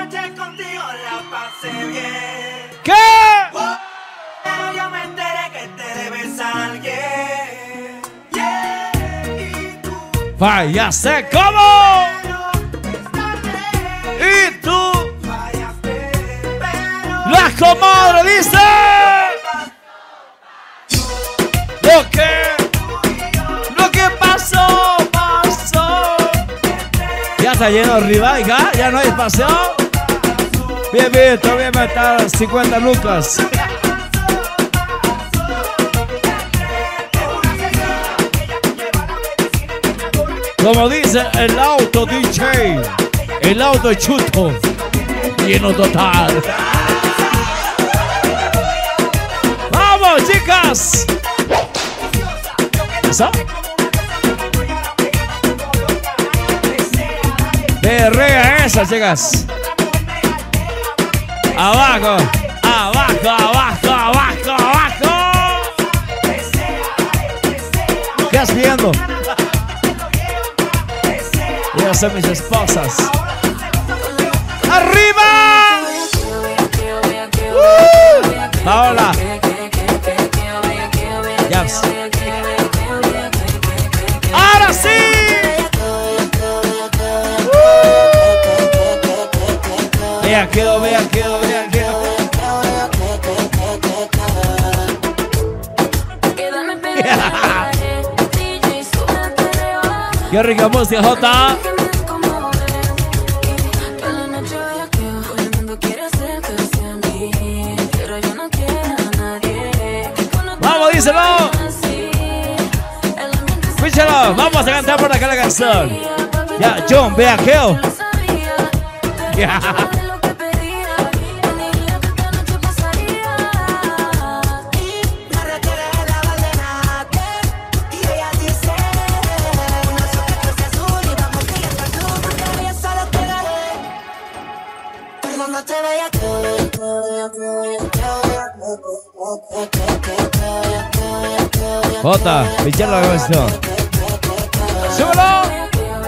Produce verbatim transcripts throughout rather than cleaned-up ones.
noche contigo la pasé bien. ¿Qué? Oh, pero yo me enteré que te debes a alguien. Yeah. Y tú. Fallaste, ¿cómo? Y tú. Fallaste, pero. La comadre dice. Lo que. Lo que pasó, pasó. Ya está lleno arriba, ya, ya no hay espacio. Bien, bien, todavía me están cincuenta lucas. Como dice el auto D J, el auto chuto, lleno total. ¡Vamos, chicas! ¿Eso? Berrea esa, chicas. Abajo, abajo, abajo, abajo, abajo. ¿Qué estás viendo? Ellas son mis esposas. ¡Arriba! Uh, Paola. Yaps. ¡Ahora sí! Vea, quedó, vea, quedó, vea, quedó. Qué rica música, Jota. Vamos, díselo. Escúchalo, vamos a cantar por acá la canción. Ya, John, vea, quedó. Yeah. Jota, pichar la canción. ¡Súbelo!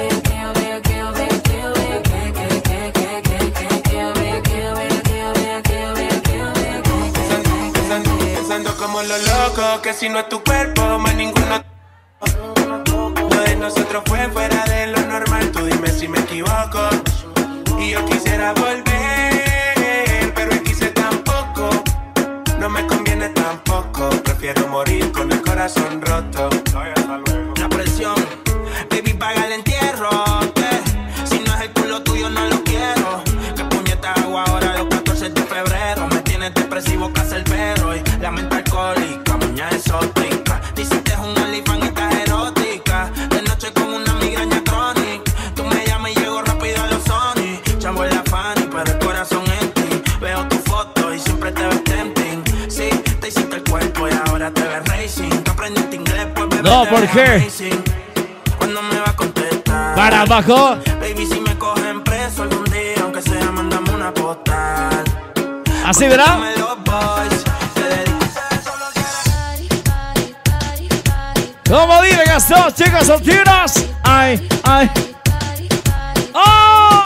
Pensando como lo loco, que si no es tu cuerpo, más ninguno. Lo de nosotros fue fuera de lo normal, tú dime si me equivoco. Y yo quisiera volver, pero el quise tampoco. No me conviene tampoco, prefiero morir con el corazón roto. La presión, baby, paga el entierro. eh. Si no es el culo tuyo, no lo quiero. Que puñeta hago ahora los catorce de febrero. Me tienes depresivo, casa el perro. Y la mente alcohólica, muña exótica. Dices que es un olifán y estás erótica. De noche con una migraña crónica. Tú me llamas y llego rápido a los Sony. Chavo en la Fanny, pero el corazón en ti. Veo tu foto y siempre te ves tempting. Sí, te hiciste el cuerpo y ahora te ves racing. Tú aprendiste inglés, pues bebé. No, ¿por qué? Cuando me va a contestar. Para abajo. Baby, si me cogen preso algún día, aunque sea, mandame una postal. Así, ¿verdad? ¿Cómo viven estos chicas solteras? Ay, ay. ¡Oh!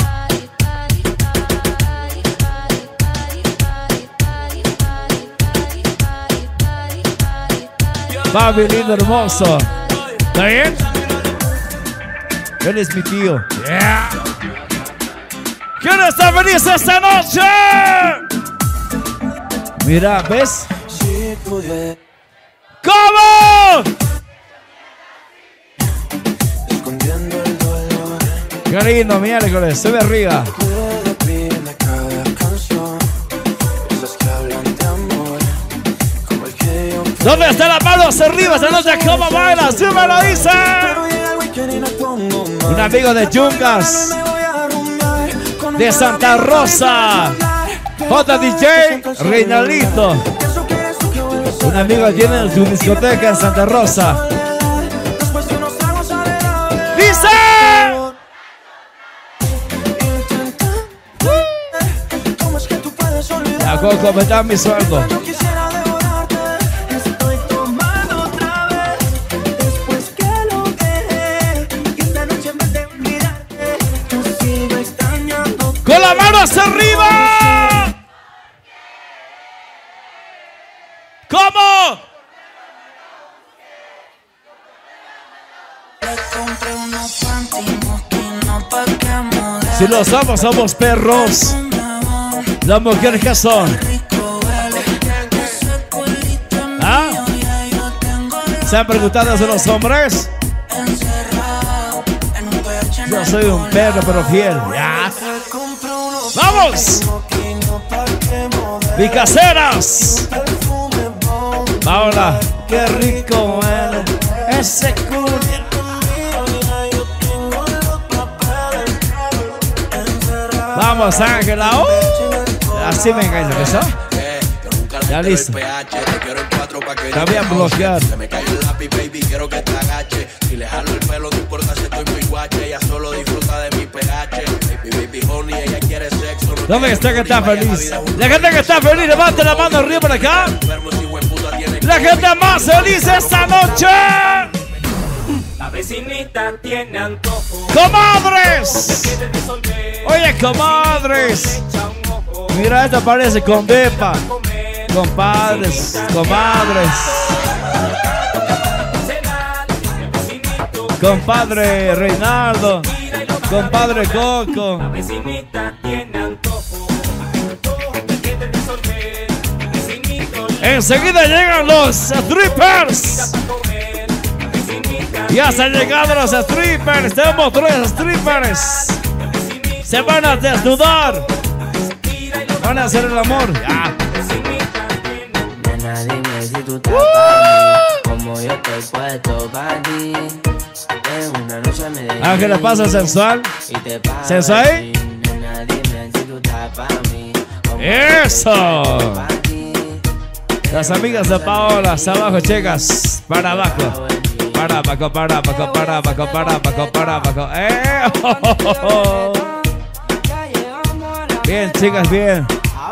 Papi lindo, hermoso. ¿Está bien? Él es mi tío. Yeah. ¿Quién está feliz esta noche? Mira, ¿ves? ¿Cómo? Qué lindo, miércoles, sube arriba. ¿Dónde está la mano hacia arriba esta noche? ¿Cómo baila? ¡Sí me lo dice! Un amigo de Yungas, de Santa Rosa, J D J Reinalito. Un amigo tiene su discoteca en Santa Rosa. ¡Dice! La Coco me da mi sueldo. ¡Con la mano hacia arriba. ¿Cómo? Si los somos, somos perros. Las mujeres que son. ¿Ah? ¿Se han preguntado de los hombres? Yo soy un perro pero fiel. Ya. ¡Vamos! ¡Picaseras! Paola, qué rico huele ese culo. Vamos, Ángela. Uh, así me encanta, ¿eso? Ya listo. También bloquear. Se me cayó el lápiz, baby, quiero que te agache. Si le jalo el pelo, no importa si estoy muy guache. Ella solo disfruta de mi pH. Baby, baby, honey, ella quiere sexo. ¿Dónde está que está feliz? La gente que está feliz, levante la mano arriba para acá. La gente más feliz esta noche. La vecinita tiene antojo. ¡Comadres! Oye, comadres. Mira, esto parece con Bepa. Compadres, comadres. Compadre Reinaldo. Compadre Coco. La vecinita tiene antojo. Enseguida llegan los strippers. Ya se han llegado los strippers. Tenemos tres strippers. Se van a desnudar. Van a hacer el amor. Ya. Nena, dime si tú estás para mí, como yo estoy puesto para ti. En una noche me dejé Ángela, pasa sensual. y te pago ¿Sensual? a ti. Nena, dime si tú estás para mí, como yo Eso. estoy para ti. Las amigas de Paola, hasta abajo, chicas. Para abajo. Para abajo, para abajo, para abajo, para abajo, para abajo. ¡Eh! Oh, oh, oh. Bien, chicas, bien.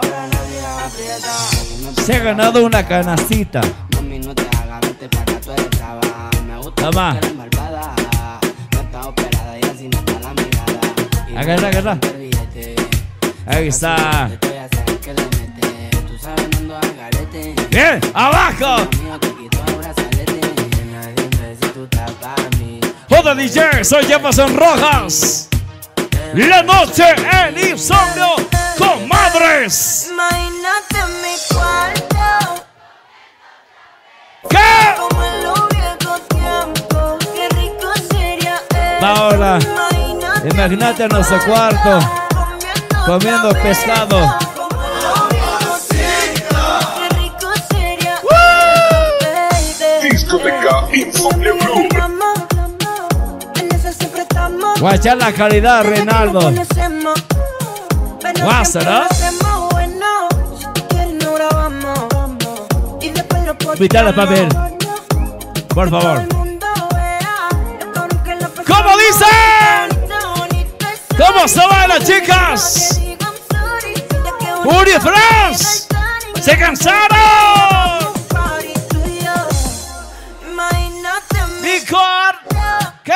Se ha ganado una canastita. Mami, no te hagas, vete para acá, tú eres brava. Me gusta Toma. porque eres malvada. No está operada y así no está la mirada. Y Agarra, agarra. no te ríete. Ahí está. Te voy a hacer que le mete. Tú sabes, no ando al garete. Bien, abajo. Mío, te quito el brazalete. Nena, dime si tú estás para mí. Joda D J, soy Jefferson Rojas. La noche en Insomnio, comadres. Imagínate en mi cuarto, ¿Qué? como en los viejos tiempos. Qué rico sería eso. Paola, Imagínate, imagínate en nuestro cuarto comiendo otra vez, pescado. como en los viejos tiempos. Qué rico sería eso, baby. Discoteca Insomnio Club. En eso siempre estamos. Guachar la calidad, Desde que Reinaldo. nos conocemos, pero Guasa, siempre ¿no? lo hacemos bueno. Si quieres no grabamos y después lo posteamos. Invítala, papi. Por Todo favor. el mundo vea lo cabrón que la pasamos. ¿Cómo dicen? Bonito, bonito es ¿Cómo se bailan, que chicas? digan sorry, ya que uno Uri quiere France. Titanic. ¡Se cansaron! Party tú y yo. Imagínate mi Mi cuarto. ¿Qué?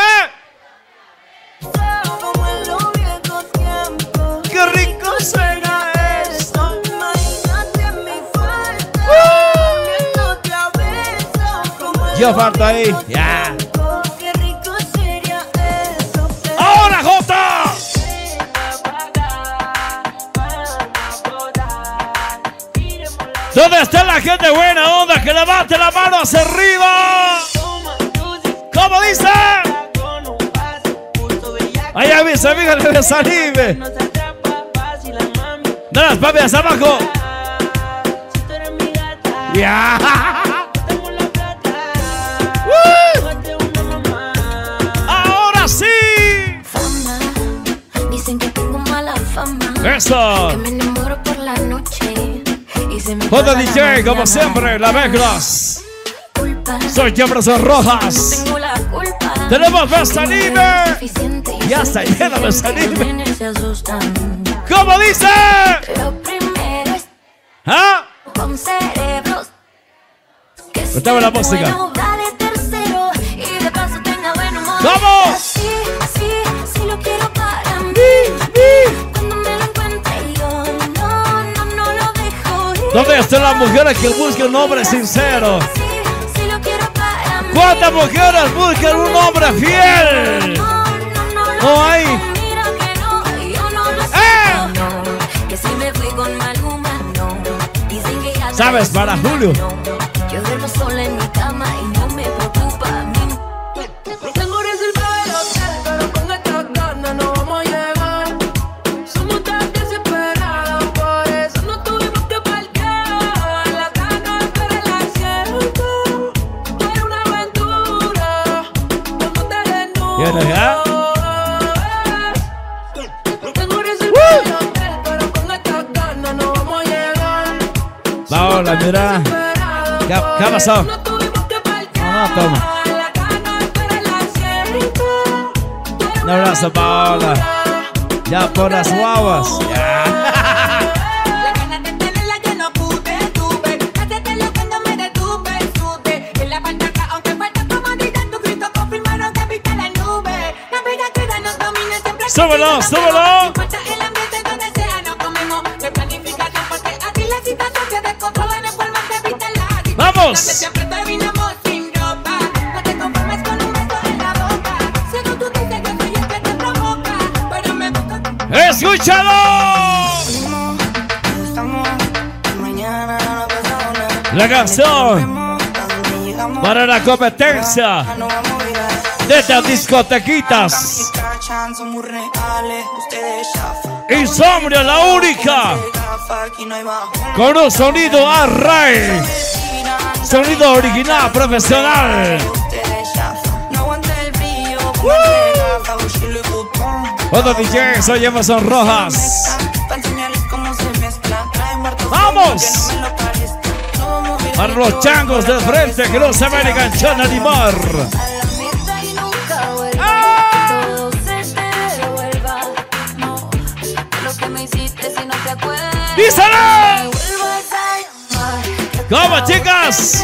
como en los viejos tiempos. ¡Qué rico suena esto! Imagínate mi falta. ¡Uh! Viéndote a besos, como en Yo los falto ahí. viejos Ya. tiempos. Qué rico sería eso. ¡Ahora, Jota! ¿Dónde está la gente buena onda? Que levante la mano hacia arriba. ¿Cómo dice? Ahí avisa, amiga, le desanime. De las papias abajo. Ya. Uh. Ahora sí. Fama, dicen que tengo mala fama. Eso. Que me enamoro por la noche y se me J pasa D la J, como mañana. siempre, la mezclas. Culpa, Soy Jefferson Rojas. tengo la culpa. Tenemos Besanime. Suficiente y Ya está sé que lleno de los Besanime. nenes se asustan. ¿Cómo dice? Lo primero es ¿Ah? con cerebros. Que Cortame la esté música. bueno, dale tercero y de paso tenga buen humor. ¿Cómo? Así, así, así lo quiero para mí. Bi, bi. Cuando me lo encuentre ¿Dónde están las mujeres que buscan un hombre sincero? ¿Cuántas mujeres buscan un hombre fiel? ¿No hay? ¡Eh! ¿Sabes? Para Julio. Yo duermo sola en mi cama y no me preocupa a mí. Tengo reservado el hotel, pero con esta gana no vamos a llegar. Somos tan desesperados, por eso no tuvimos que parquear. La gana para el asiento. Fue una aventura. Vamos de desnudo. ¿Vienes ya? Tengo reservado el hotel, pero con esta gana no vamos a llegar. Paola, mira. ¿Qué, qué ha pasado? No, no, toma. Un abrazo, Paola. Ya por las guaguas. Ya. La gana de tenerla yo no pude, tuve. Hacerte lo que no me detuve, sube. En la pantalla, aunque falta comodidad, tu grito confirmaron que habita la nube. La vida queda nos domina siempre. Súbelo, súbelo. Importa el ambiente donde sea, no comemos de planificación, porque aquí la situación se descontrola de forma que evita la adicción. ¡Vamos! Siempre terminamos sin ropa. No te conformes con un beso en la boca. Según tú dices, yo soy el que te provoca, pero me busca. ¡Escúchalo! La canción para la competencia de estas discotequitas. Insomnio, la única, con un sonido array, sonido original, profesional. Otro D J, soy Emerson Rojas. ¡Vamos! Para los changos del frente que no se van a enganchar ni mar. ¡Díselo! ¿Cómo, chicas?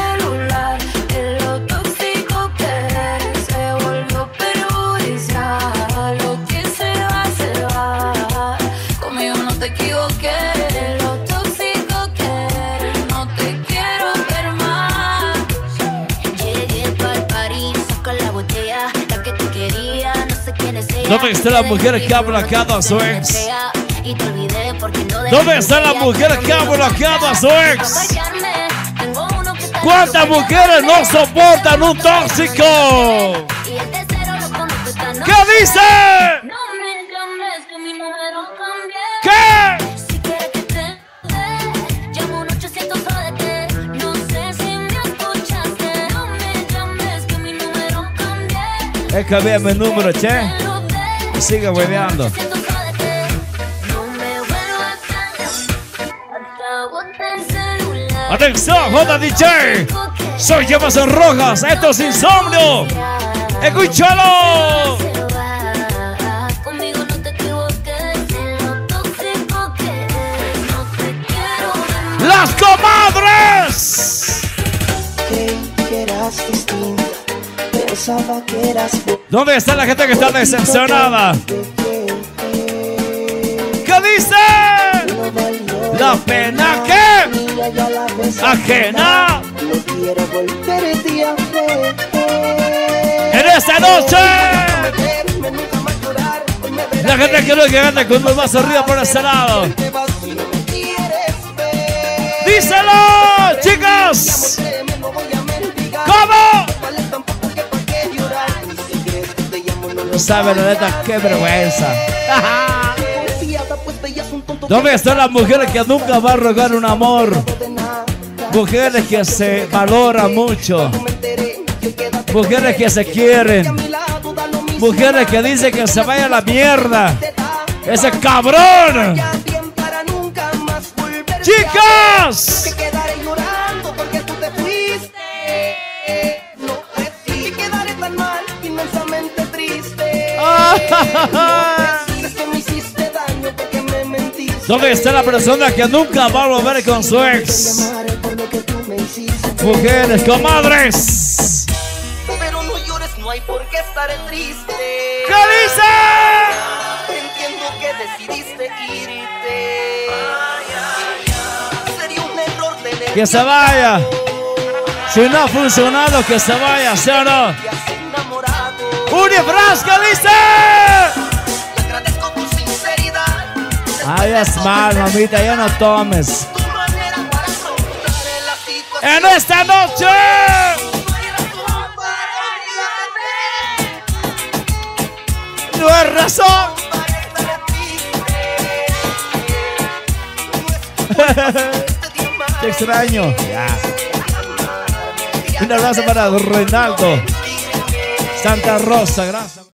¿Dónde están las mujeres que han bloqueado a su ex? ¿Dónde están las mujeres que han bloqueado a su ex? ¿Cuántas mujeres no soportan un tóxico? ¿Qué dice? ¿Qué? Es que cambié mi número, che. Sigue hueveando. Atención, J D J. Soy Emerson Rojas. Esto es Insomnio. Escúchalo. Las comadres. ¿Dónde está la gente que está decepcionada? ¿Qué dice? La pena que ajena. En esta noche, la gente que no que anda con los más arriba por ese lado. ¡Díselo, chicas! ¿Cómo? No saben la neta, qué vergüenza. ¿Dónde están las mujeres que nunca van a rogar un amor? Mujeres que se valoran mucho. Mujeres que se quieren. Mujeres que dicen que se vaya a la mierda. ¡Ese cabrón! ¡Chicas! ¿Dónde está la persona que nunca va a volver con su ex? Mujeres, comadres. Pero no llores, no hay por qué estar triste. ¿Qué dice? Entiendo que decidiste irte. Sería un error Que se vaya. Si no ha funcionado, que se vaya, ¿sí o no? ¡Unifrasca, dice! Ay, es mal, mamita, ya no tomes. En esta noche. No es razón. Te extraño. Ya. Un abrazo para Reinaldo Santa Rosa, gracias.